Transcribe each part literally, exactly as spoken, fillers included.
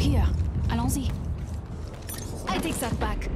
here. Allons-y. I take that back.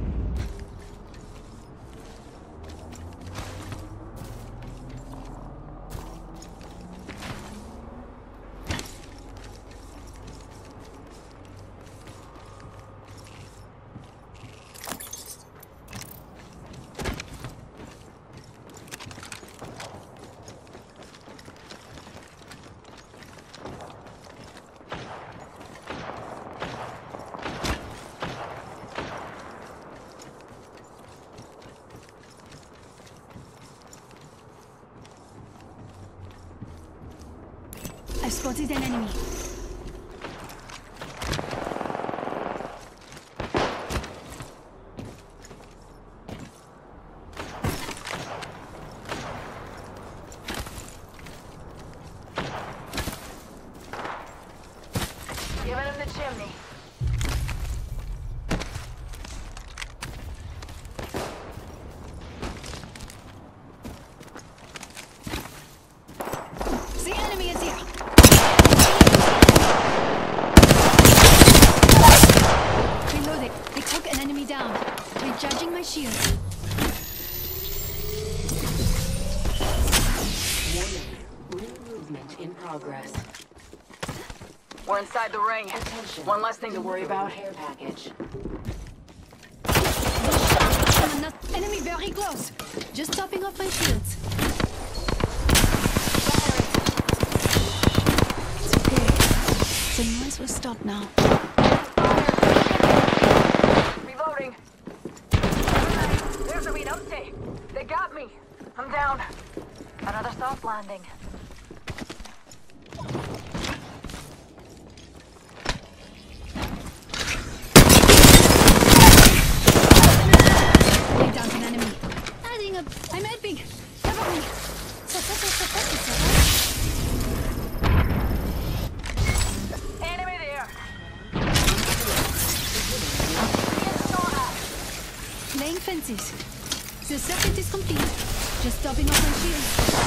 I've spotted an enemy. Giving him the chimney. The enemy is here. Reloading. They took an enemy down. Recharging my shield. Warning. New movement in progress. We're inside the ring. Attention. One less thing to worry about. Care package. Not enemy very close. Just topping off my shields. It's okay. The noise will stop now. Reloading. There's a read update. They got me. I'm down. Another soft landing. Lay down an enemy. Adding up. I'm helping. Cover me. So, so, so, so, so, so, so. Enemy there. Laying fences. The circuit is complete. Just topping off my shield.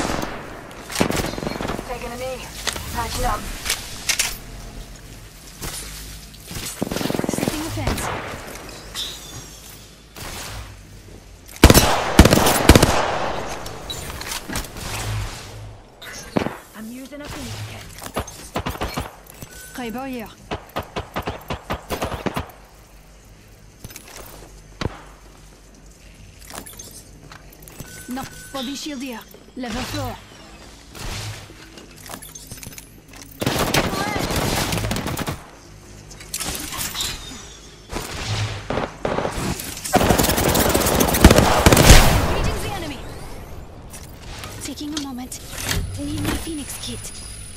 Taking a knee. Patching up. Setting the fence. I'm using a phoenix kit. Prêt barrière. No, body shield here. Level four. Engaging the enemy. Taking a moment. Need my phoenix kit.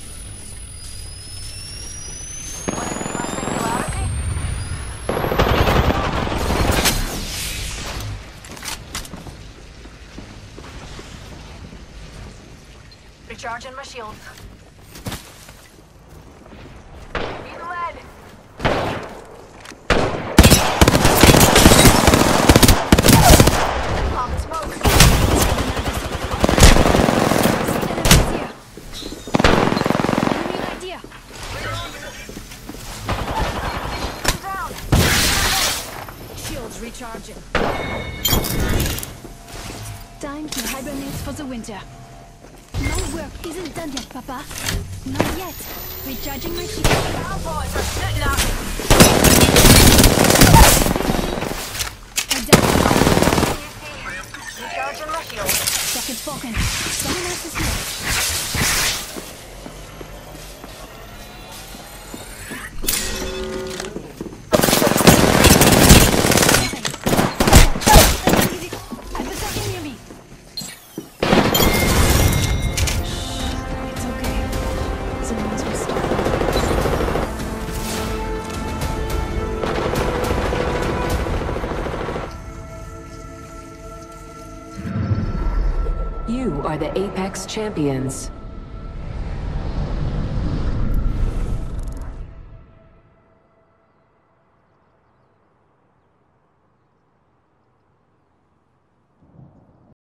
Recharging my shields. Being led. Pop smoke. Enemy right here. I'm down. Shields recharging. Time to hibernate for the winter. My work isn't done yet, Papa. Not yet. Recharging my shield. Our boys are sitting up. I'm down. Recharging my shield. Circuit broken. Someone else is here. Adversary near me. It's okay. The noise will stop. You are the Apex Champions.